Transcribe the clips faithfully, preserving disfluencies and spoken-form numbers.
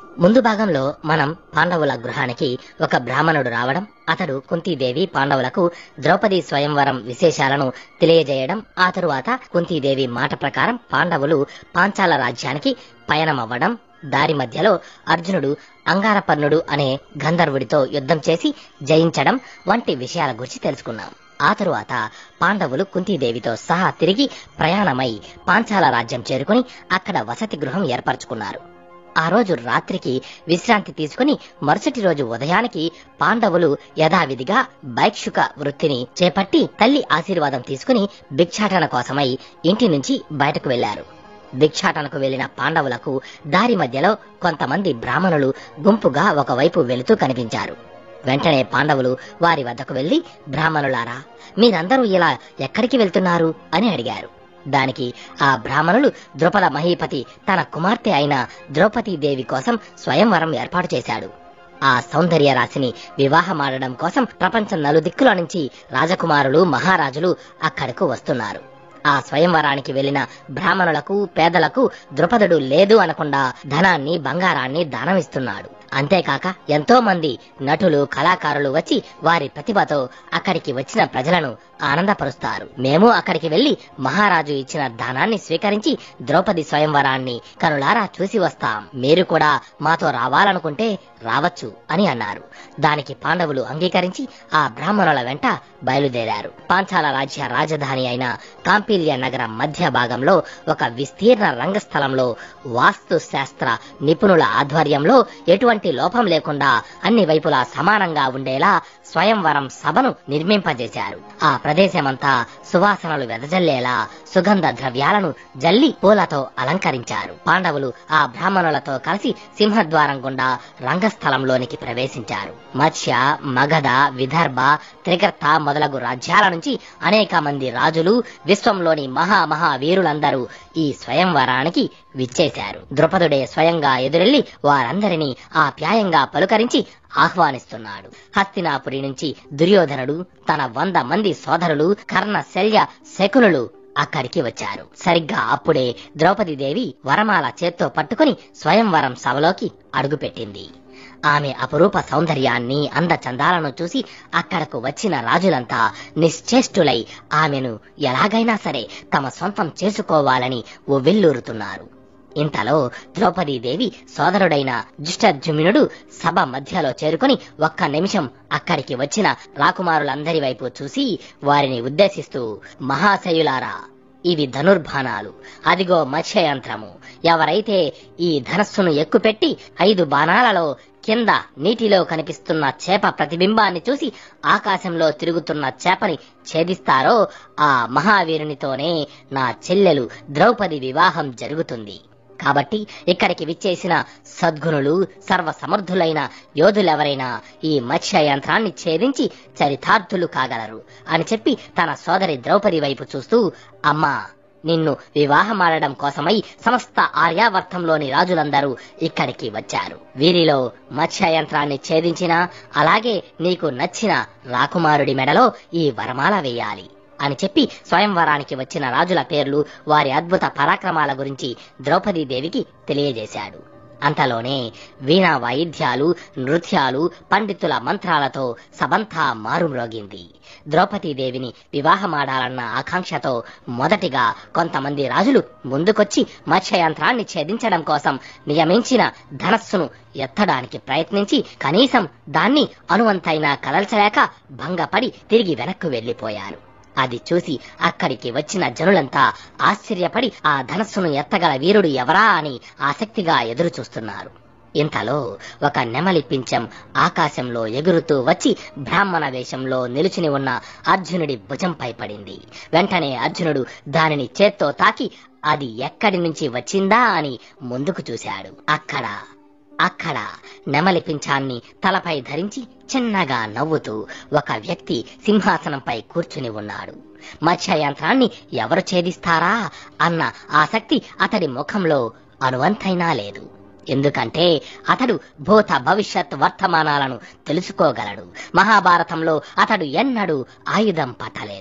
ముందు భాగంలో మనం పాండవుల గృహానికి ఒక బ్రాహ్మణుడు రావడం, అతడు కుంతీదేవి పాండవులకు ద్రౌపది స్వయంవరం విశేషాలను తెలియజేయడం, ఆ తరువాత కుంతీదేవి మాట ప్రకారం పాండవులు పాంచాల రాజ్యానికి పయనమవ్వడం, దారి మధ్యలో అర్జునుడు అంగారపర్ణుడు అనే గంధర్వుడితో యుద్ధం చేసి జయించడం వంటి విషయాల గురించి తెలుసుకున్నాం. ఆ తరువాత పాండవులు కుంతీదేవితో సహా తిరిగి ప్రయాణమై పాంచాల రాజ్యం చేరుకుని అక్కడ వసతి గృహం ఏర్పరచుకున్నారు. ఆ రోజు రాత్రికి విశ్రాంతి తీసుకుని మరుసటి రోజు ఉదయానికి పాండవులు యథావిధిగా భైక్షుక వృత్తిని చేపట్టి తల్లి ఆశీర్వాదం తీసుకుని భిక్షాటన కోసమై ఇంటి నుంచి బయటకు వెళ్లారు. భిక్షాటనకు వెళ్లిన పాండవులకు దారి మధ్యలో కొంతమంది బ్రాహ్మణులు గుంపుగా ఒకవైపు వెళుతూ కనిపించారు. వెంటనే పాండవులు వారి వద్దకు వెళ్లి, బ్రాహ్మణులారా, మీరందరూ ఇలా ఎక్కడికి వెళ్తున్నారు అని అడిగారు. దానికి ఆ బ్రాహ్మణులు, ద్రుపద మహీపతి తన కుమార్తె అయిన ద్రౌపదీదేవి కోసం స్వయంవరం ఏర్పాటు చేశాడు. ఆ సౌందర్య రాశిని వివాహమాడడం కోసం ప్రపంచం నలుదిక్కుల నుంచి రాజకుమారులు, మహారాజులు అక్కడకు వస్తున్నారు. ఆ స్వయంవరానికి వెళ్లిన బ్రాహ్మణులకు, పేదలకు ద్రుపదుడు లేదు అనకుండా ధనాన్ని, బంగారాన్ని దానమిస్తున్నాడు. అంతేకాక ఎంతో మంది నటులు, కళాకారులు వచ్చి వారి ప్రతిభతో అక్కడికి వచ్చిన ప్రజలను ఆనందపరుస్తారు. మేము అక్కడికి వెళ్లి మహారాజు ఇచ్చిన దానాన్ని స్వీకరించి ద్రౌపది స్వయంవరాన్ని కనులారా చూసి వస్తాం. మీరు కూడా మాతో రావాలనుకుంటే రావచ్చు అని అన్నారు. దానికి పాండవులు అంగీకరించి ఆ బ్రాహ్మణుల వెంట బయలుదేరారు. పాంచాల రాజ్య రాజధాని అయిన కాంపిల్య నగరం మధ్య భాగంలో ఒక విస్తీర్ణ రంగస్థలంలో వాస్తు శాస్త్ర నిపుణుల ఆధ్వర్యంలో ఎటువంటి లోపం లేకుండా అన్ని వైపులా సమానంగా ఉండేలా స్వయంవరం సభను నిర్మింపజేశారు. ఆ ప్రదేశమంతా సువాసనలు వెదజల్లేలా సుగంధ ద్రవ్యాలను జల్లి పూలతో అలంకరించారు. పాండవులు ఆ బ్రాహ్మణులతో కలిసి సింహద్వారం గుండా రంగస్థలంలోనికి ప్రవేశించారు. మత్స్య, మగధ, విదర్భ, త్రిగర్త మొదలగు రాజ్యాల నుంచి అనేక మంది రాజులు, విశ్వంలోని మహా మహా వీరులందరూ ఈ స్వయంవరానికి విచ్చేశారు. ద్రుపదుడే స్వయంగా ఎదురెళ్లి వారందరినీ ఆప్యాయంగా పలుకరించి ఆహ్వానిస్తున్నాడు. హస్తినాపురి నుంచి దుర్యోధనుడు, తన వంద మంది సోదరులు కర్ణ, శల్య, శకునులు అక్కడికి వచ్చారు. సరిగ్గా అప్పుడే ద్రౌపదీదేవి వరమాల చేత్తో పట్టుకుని స్వయంవరం సభలోకి అడుగుపెట్టింది. ఆమె అపురూప సౌందర్యాన్ని, అందచందాలను చూసి అక్కడకు వచ్చిన రాజులంతా నిశ్చేష్టులై ఆమెను ఎలాగైనా సరే తమ సొంతం చేసుకోవాలని ఉవ్విల్లూరుతున్నారు. ఇంతలో ద్రౌపదీదేవి సోదరుడైన దుష్టజుమ్నుడు సభ మధ్యలో చేరుకుని ఒక్క నిమిషం అక్కడికి వచ్చిన రాకుమారులందరి వైపు చూసి వారిని ఉద్దేశిస్తూ, మహాశయులారా, ఇవి ధనుర్బాణాలు, అదిగో మత్స్యయంత్రము. ఎవరైతే ఈ ధనస్సును ఎక్కుపెట్టి ఐదు బాణాలలో కింద నీటిలో కనిపిస్తున్న చేప ప్రతిబింబాన్ని చూసి ఆకాశంలో తిరుగుతున్న చేపని ఛేదిస్తారో ఆ మహావీరునితోనే నా చెల్లెలు ద్రౌపది వివాహం జరుగుతుంది. కాబట్టి ఇక్కడికి విచ్చేసిన సద్గుణులు, సర్వసమర్థులైన యోధులెవరైనా ఈ మత్స్య యంత్రాన్ని ఛేదించి చరితార్థులు కాగలరు అని చెప్పి తన సోదరి ద్రౌపది వైపు చూస్తూ, అమ్మా, నిన్ను వివాహమాడడం కోసమై సమస్త ఆర్యావర్తంలోని రాజులందరూ ఇక్కడికి వచ్చారు. వీరిలో మత్స్య యంత్రాన్ని ఛేదించిన, అలాగే నీకు నచ్చిన రాకుమారుడి మెడలో ఈ వరమాల వేయాలి అని చెప్పి స్వయంవరానికి వచ్చిన రాజుల పేర్లు, వారి అద్భుత పరాక్రమాల గురించి ద్రౌపదీదేవికి తెలియజేశాడు. అంతలోనే వీణా వాయిద్యాలు, నృత్యాలు, పండితుల మంత్రాలతో సబంతా మారుమ్రోగింది. ద్రౌపదీదేవిని వివాహమాడాలన్న ఆకాంక్షతో మొదటిగా కొంతమంది రాజులు ముందుకొచ్చి మత్స్యయంత్రాన్ని ఛేదించడం కోసం నియమించిన ధనస్సును ఎత్తడానికి ప్రయత్నించి కనీసం దాన్ని అణువంతైనా కదల్చలేక భంగపడి తిరిగి వెనక్కు వెళ్లిపోయారు. అది చూసి అక్కడికి వచ్చిన జనులంతా ఆశ్చర్యపడి ఆ ధనస్సును ఎత్తగల వీరుడు ఎవరా అని ఆసక్తిగా ఎదురు చూస్తున్నారు. ఇంతలో ఒక నెమలి పించం ఆకాశంలో ఎగురుతూ వచ్చి బ్రాహ్మణ వేషంలో నిలుచుని ఉన్న అర్జునుడి భుజంపై పడింది. వెంటనే అర్జునుడు దానిని చేత్తో తాకి అది ఎక్కడి నుంచి వచ్చిందా అని ముందుకు చూశాడు. అక్కడ అక్కడ నెమలి పింఛాన్ని తలపై ధరించి చిన్నగా నవ్వుతూ ఒక వ్యక్తి సింహాసనంపై కూర్చుని ఉన్నాడు. మత్స్యయంత్రాన్ని ఎవరు ఛేదిస్తారా అన్న ఆసక్తి అతడి ముఖంలో అణువంతైనా లేదు. ఎందుకంటే అతడు భూత భవిష్యత్ వర్తమానాలను తెలుసుకోగలడు. మహాభారతంలో అతడు ఎన్నడూ ఆయుధం పట్టలేదు.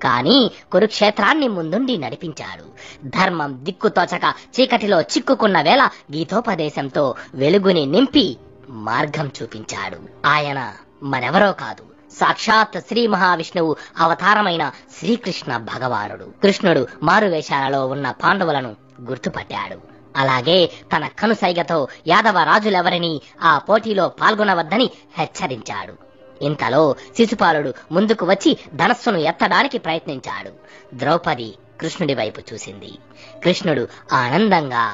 కాని కురుక్షేత్రాన్ని ముందుండి నడిపించాడు. ధర్మం దిక్కుతోచక చీకటిలో చిక్కుకున్న వేళ గీతోపదేశంతో వెలుగుని నింపి మార్గం చూపించాడు. ఆయన మరెవరో కాదు, సాక్షాత్ శ్రీ మహావిష్ణువు అవతారమైన శ్రీకృష్ణ భగవానుడు. కృష్ణుడు మారువేషాలలో ఉన్న పాండవులను గుర్తుపట్టాడు. అలాగే తన కనుసైగతో యాదవ రాజులెవరినీ ఆ పోటీలో పాల్గొనవద్దని హెచ్చరించాడు. ఇంతలో శిశుపాలుడు ముందుకు వచ్చి ధనస్సును ఎత్తడానికి ప్రయత్నించాడు. ద్రౌపది కృష్ణుడి వైపు చూసింది. కృష్ణుడు ఆనందంగా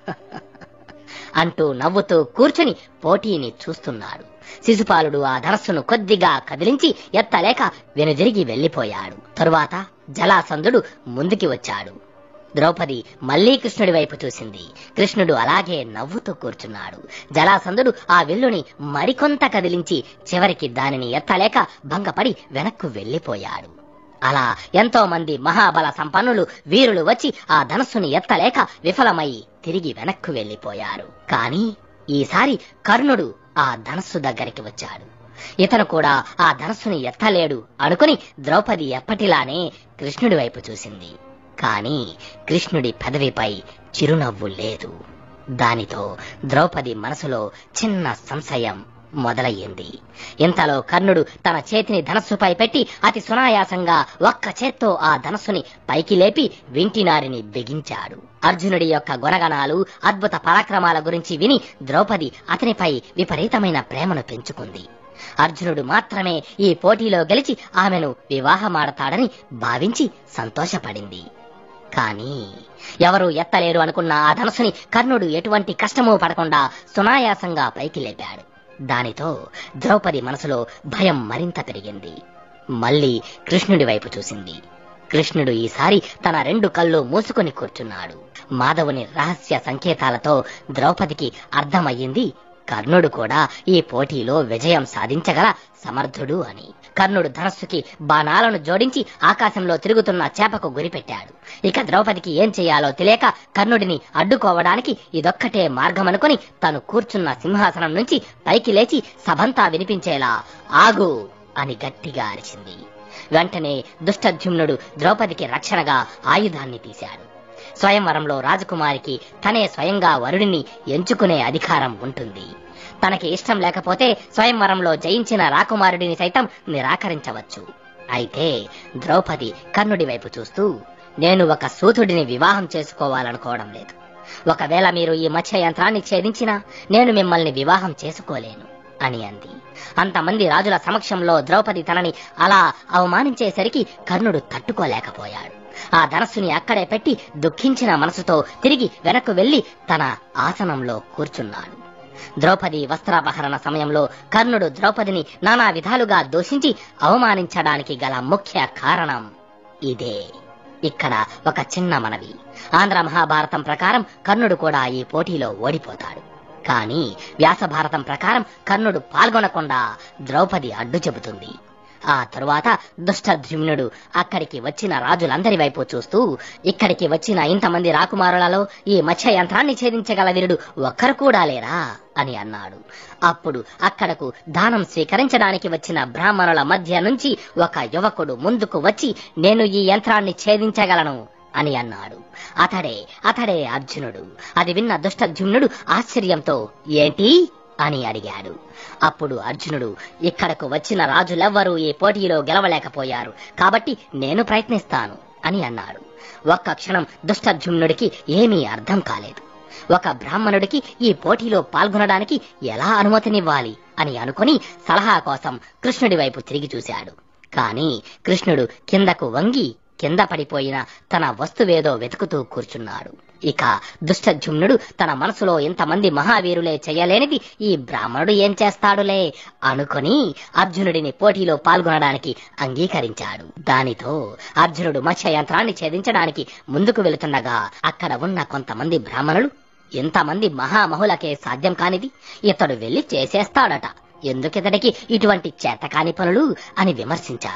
అంటూ నవ్వుతూ కూర్చుని పోటీని చూస్తున్నాడు. శిశుపాలుడు ఆ ధనస్సును కొద్దిగా కదిలించి ఎత్తలేక వెనుదిరిగి వెళ్లిపోయాడు. తరువాత జలాసంధుడు ముందుకి వచ్చాడు. ద్రౌపది మళ్లీ కృష్ణుడి వైపు చూసింది. కృష్ణుడు అలాగే నవ్వుతూ కూర్చున్నాడు. జలాసంధుడు ఆ విల్లుని మరికొంత కదిలించి చివరికి దానిని ఎత్తలేక భంగపడి వెనక్కు వెళ్లిపోయాడు. అలా ఎంతో మంది మహాబల సంపన్నులు వీరులు వచ్చి ఆ ధనస్సుని ఎత్తలేక విఫలమై తిరిగి వెనక్కు వెళ్లిపోయారు. కాని ఈసారి కర్ణుడు ఆ ధనస్సు దగ్గరికి వచ్చాడు. ఇతను కూడా ఆ ధనస్సుని ఎత్తలేడు అనుకుని ద్రౌపది ఎప్పటిలానే కృష్ణుడి వైపు చూసింది. కాని కృష్ణుడి పెదవిపై చిరునవ్వు లేదు. దానితో ద్రౌపది మనసులో చిన్న సంశయం మొదలయ్యింది. ఇంతలో కర్ణుడు తన చేతిని ధనస్సుపై పెట్టి అతి సునాయాసంగా ఒక్క చేత్తో ఆ ధనస్సుని పైకి లేపి వింటినారిని బిగించాడు. అర్జునుడి యొక్క గుణగణాలు, అద్భుత పరాక్రమాల గురించి విని ద్రౌపది అతనిపై విపరీతమైన ప్రేమను పెంచుకుంది. అర్జునుడు మాత్రమే ఈ పోటీలో గెలిచి ఆమెను వివాహమాడతాడని భావించి సంతోషపడింది. కాని ఎవరూ ఎత్తలేరు అనుకున్న ఆ ధనస్సుని కర్ణుడు ఎటువంటి కష్టమూ పడకుండా సునాయాసంగా పైకి లేపాడు. దానితో ద్రౌపది మనసులో భయం మరింత పెరిగింది. మళ్లీ కృష్ణుడి వైపు చూసింది. కృష్ణుడు ఈసారి తన రెండు కళ్ళు మూసుకుని కూర్చున్నాడు. మాధవుని రహస్య సంకేతాలతో ద్రౌపదికి అర్థమయ్యింది కర్ణుడు కూడా ఈ పోటీలో విజయం సాధించగల సమర్థుడు అని. కర్ణుడు ధనస్సుకి బాణాలను జోడించి ఆకాశంలో తిరుగుతున్న చేపకు గురిపెట్టాడు. ఇక ద్రౌపదికి ఏం చేయాలో తెలియక కర్ణుడిని అడ్డుకోవడానికి ఇదొక్కటే మార్గమనుకుని తను కూర్చున్న సింహాసనం నుంచి పైకి లేచి సభంతా వినిపించేలా ఆగు అని గట్టిగా అరిచింది. వెంటనే దుష్టద్యుమ్నుడు ద్రౌపదికి రక్షణగా ఆయుధాన్ని తీశాడు. స్వయంవరంలో రాజకుమారికి తనే స్వయంగా వరుడిని ఎంచుకునే అధికారం ఉంటుంది. తనకి ఇష్టం లేకపోతే స్వయంవరంలో జయించిన రాకుమారుడిని సైతం నిరాకరించవచ్చు. అయితే ద్రౌపది కర్ణుడి వైపు చూస్తూ, నేను ఒక సూతుడిని వివాహం చేసుకోవాలనుకోవడం లేదు. ఒకవేళ మీరు ఈ మత్స్య యంత్రాన్ని ఛేదించినా నేను మిమ్మల్ని వివాహం చేసుకోలేను అని అంది. అంతమంది రాజుల సమక్షంలో ద్రౌపది తనని అలా అవమానించేసరికి కర్ణుడు తట్టుకోలేకపోయాడు. ఆ ధనస్సుని అక్కడే పెట్టి దుఃఖించిన మనసుతో తిరిగి వెనక్కు వెళ్లి తన ఆసనంలో కూర్చున్నాడు. ద్రౌపది వస్త్రాపహరణ సమయంలో కర్ణుడు ద్రౌపదిని నానా విధాలుగా దూషించి అవమానించడానికి గల ముఖ్య కారణం ఇదే. ఇక్కడ ఒక చిన్న మనవి. ఆంధ్ర మహాభారతం ప్రకారం కర్ణుడు కూడా ఈ పోటీలో ఓడిపోతాడు. కానీ వ్యాస భారతం ప్రకారం కర్ణుడు పాల్గొనకుండా ద్రౌపది అడ్డు చెబుతుంది. ఆ తరువాత దుష్టద్యుమ్నుడు అక్కడికి వచ్చిన రాజులందరి వైపు చూస్తూ, ఇక్కడికి వచ్చిన ఇంతమంది రాకుమారులలో ఈ మత్స్య యంత్రాన్ని ఛేదించగల వీరుడు ఒక్కరు కూడా లేరా అని అన్నాడు. అప్పుడు అక్కడకు దానం స్వీకరించడానికి వచ్చిన బ్రాహ్మణుల మధ్య నుంచి ఒక యువకుడు ముందుకు వచ్చి, నేను ఈ యంత్రాన్ని ఛేదించగలను అని అన్నాడు. అతడే అతడే అర్జునుడు. అది విన్న దుష్టద్యుమ్నుడు ఆశ్చర్యంతో ఏంటి అని అడిగాడు. అప్పుడు అర్జునుడు, ఇక్కడకు వచ్చిన రాజులెవ్వరూ ఈ పోటీలో గెలవలేకపోయారు, కాబట్టి నేను ప్రయత్నిస్తాను అని అన్నాడు. ఒక్క క్షణం దుష్టద్యుమ్నుడికి ఏమీ అర్థం కాలేదు. ఒక బ్రాహ్మణుడికి ఈ పోటీలో పాల్గొనడానికి ఎలా అనుమతినివ్వాలి అని అనుకుని సలహా కోసం కృష్ణుడి వైపు తిరిగి చూశాడు. కాని కృష్ణుడు కిందకు వంగి కింద పడిపోయిన తన వస్తువేదో వెతుకుతూ కూర్చున్నాడు. ఇక దుష్టద్యుమ్నుడు తన మనసులో ఇంతమంది మహావీరులే చెయ్యలేనిది ఈ బ్రాహ్మణుడు ఏం చేస్తాడులే అనుకుని అర్జునుడిని పోటీలో పాల్గొనడానికి అంగీకరించాడు. దానితో అర్జునుడు మత్స్య యంత్రాన్ని ఛేదించడానికి ముందుకు వెళుతుండగా అక్కడ ఉన్న కొంతమంది బ్రాహ్మణులు, ఇంతమంది మహామహులకే సాధ్యం కానిది ఇతడు వెళ్లి చేసేస్తాడట, ఎందుకితడికి ఇటువంటి చేతకాని పనులు అని విమర్శించారు.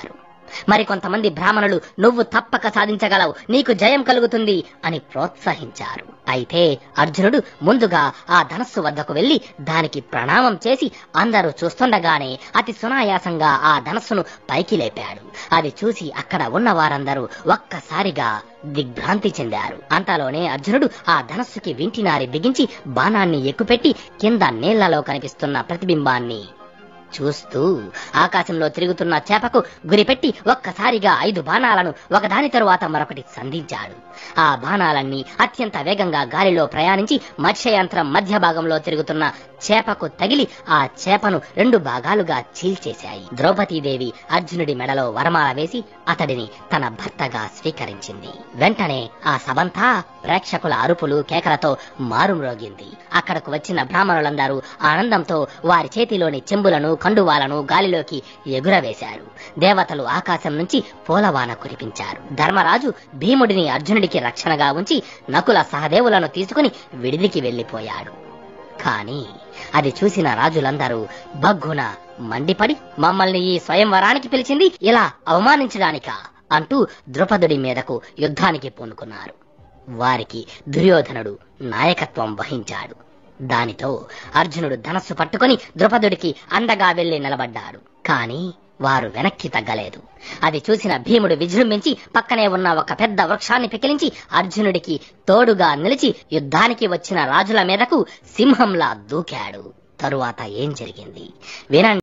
మరికొంతమంది బ్రాహ్మణులు నువ్వు తప్పక సాధించగలవు, నీకు జయం కలుగుతుంది అని ప్రోత్సహించారు. అయితే అర్జునుడు ముందుగా ఆ ధనస్సు వద్దకు వెళ్లి దానికి ప్రణామం చేసి అందరూ చూస్తుండగానే అతి సునాయాసంగా ఆ ధనస్సును పైకి లేపాడు. అది చూసి అక్కడ ఉన్న వారందరూ ఒక్కసారిగా దిగ్భ్రాంతి చెందారు. అంతలోనే అర్జునుడు ఆ ధనస్సుకి వింటినారి బిగించి బాణాన్ని ఎక్కుపెట్టి కింద నీళ్లలో కనిపిస్తున్న ప్రతిబింబాన్ని చూస్తూ ఆకాశంలో తిరుగుతున్న చేపకు గురిపెట్టి ఒక్కసారిగా ఐదు బాణాలను ఒకదాని తరువాత మరొకటి సంధించాడు. ఆ బాణాలన్నీ అత్యంత వేగంగా గాలిలో ప్రయాణించి మత్స్యయంత్రం మధ్య భాగంలో తిరుగుతున్న చేపకు తగిలి ఆ చేపను రెండు భాగాలుగా చీల్చేశాయి. ద్రౌపదీదేవి అర్జునుడి మెడలో వరమాల వేసి అతడిని తన భర్తగా స్వీకరించింది. వెంటనే ఆ సభంతా ప్రేక్షకుల అరుపులు కేకలతో మారుమ్రోగింది. అక్కడకు వచ్చిన బ్రాహ్మణులందరూ ఆనందంతో వారి చేతిలోని చెంబులను కండువాలను గాలిలోకి ఎగురవేశారు. దేవతలు ఆకాశం నుంచి పూలవాన కురిపించారు. ధర్మరాజు భీముడిని అర్జునుడికి రక్షణగా ఉంచి నకుల సహదేవులను తీసుకుని విడిదికి వెళ్లిపోయాడు. కాని అది చూసిన రాజులందరూ బగ్గున మండిపడి, మమ్మల్ని ఈ స్వయంవరానికి పిలిచింది ఇలా అవమానించడానికా అంటూ ద్రుపదుడి మీదకు యుద్ధానికి పూనుకున్నారు. వారికి దుర్యోధనుడు నాయకత్వం వహించాడు. దానితో అర్జునుడు ధనస్సు పట్టుకుని ద్రుపదుడికి అండగా వెళ్లి నిలబడ్డాడు. కాని వారు వెనక్కి తగ్గలేదు. అది చూసిన భీముడు విజృంభించి పక్కనే ఉన్న ఒక పెద్ద వృక్షాన్ని పెకిలించి అర్జునుడికి తోడుగా నిలిచి యుద్ధానికి వచ్చిన రాజుల మీదకు సింహంలా దూకాడు. తరువాత ఏం జరిగింది వినండి.